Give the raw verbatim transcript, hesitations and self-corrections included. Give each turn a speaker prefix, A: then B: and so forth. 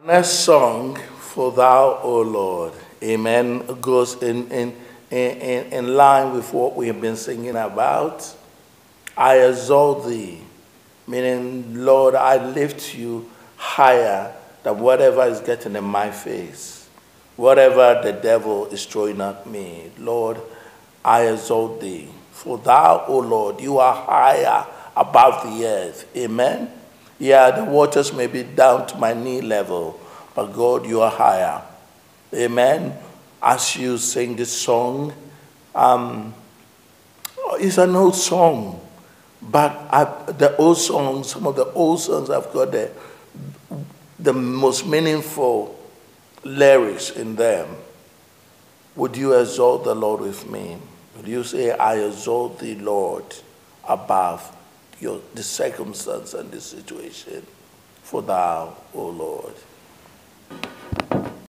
A: Next song, For Thou, O Lord, amen, goes in, in, in, in line with what we have been singing about. I exalt thee, meaning, Lord, I lift you higher than whatever is getting in my face, whatever the devil is throwing at me. Lord, I exalt thee. For thou, O Lord, you are higher above the earth. Amen. Yeah, the waters may be down to my knee level, but God, you are higher. Amen. As you sing this song, um, it's an old song, but I, the old songs, some of the old songs have got the, the most meaningful lyrics in them. Would you exalt the Lord with me? Would you say, I exalt thee, Lord, above your, the circumstance and the situation, for thou, O Lord.